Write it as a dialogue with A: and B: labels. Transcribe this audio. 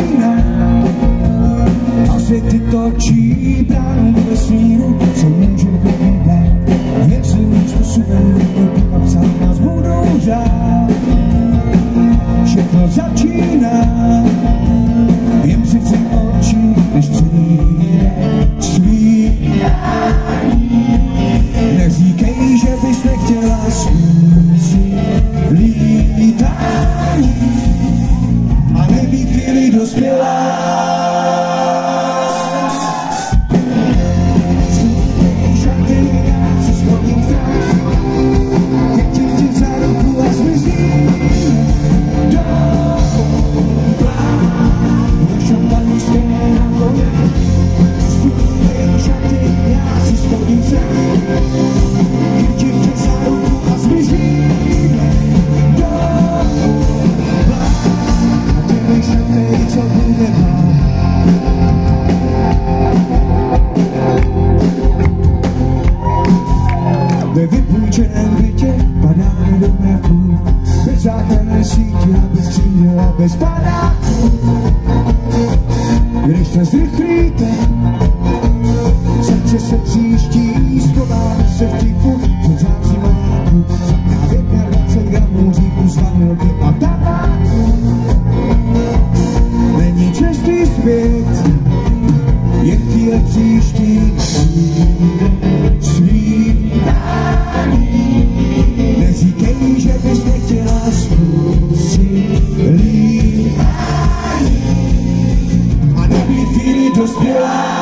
A: začíná a světy točí bránou do vesmíru, co může být dát. Jen si místo suveníru a psát nás budou řád. Všechno začíná, jen přeci oči, než přijde svítání. Neříkej, že bys nechtěla zkusit lítání a nebýt chvíli dospělá. Ve vypůjčeném bytě padáme do mraku, bez záchranné sítě a bez křídel a bez padáků. Když se zrychlíte, srdce se příští, schováme se v tichu, pod září majáku. Na 25 gramů říku z vanilky a tabáku. Není čerstvý svět, jen chvíle příští neříkej, že bys nechtěla zkusit lítání a nebýt chvíli dospělá.